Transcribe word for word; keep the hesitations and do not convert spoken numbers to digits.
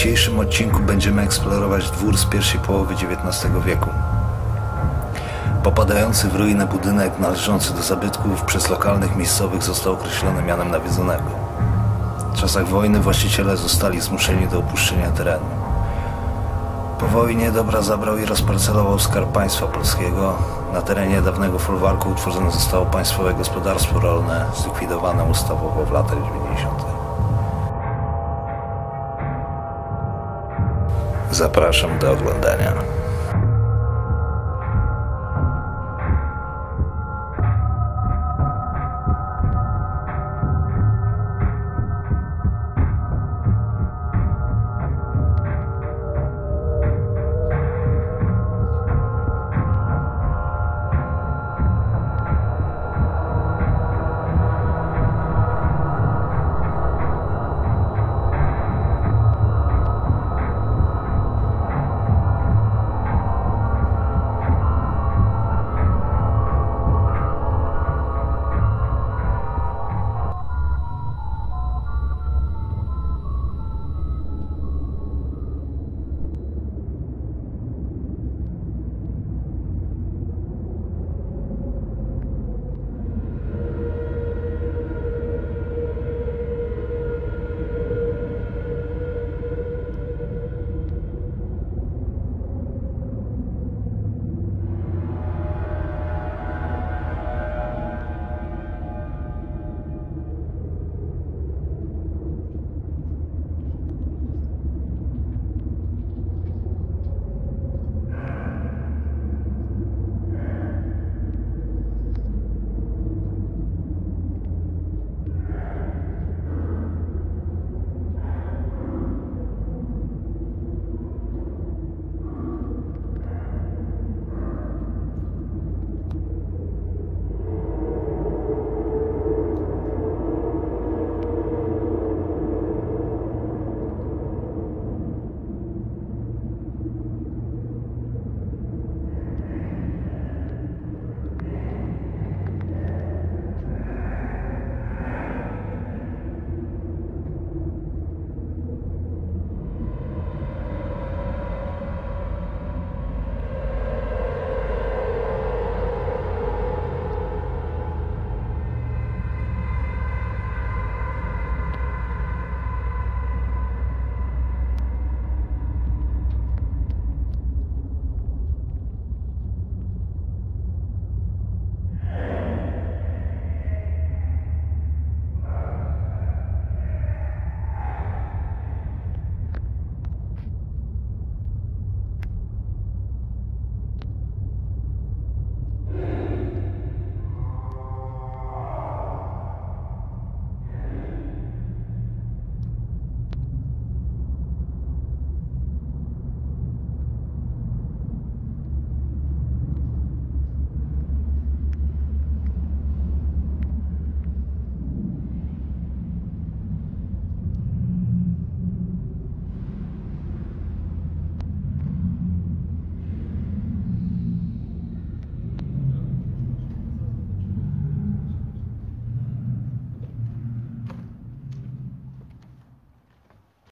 dzisiejszym odcinku będziemy eksplorować dwór z pierwszej połowy dziewiętnastego wieku. Popadający w ruinę budynek należący do zabytków przez lokalnych miejscowych został określony mianem nawiedzonego. W czasach wojny właściciele zostali zmuszeni do opuszczenia terenu. Po wojnie Dobra zabrał i rozparcelował skarb państwa polskiego. Na terenie dawnego folwarku utworzone zostało państwowe gospodarstwo rolne, zlikwidowane ustawowo w latach dziewięćdziesiątych. Zapraszam do oglądania.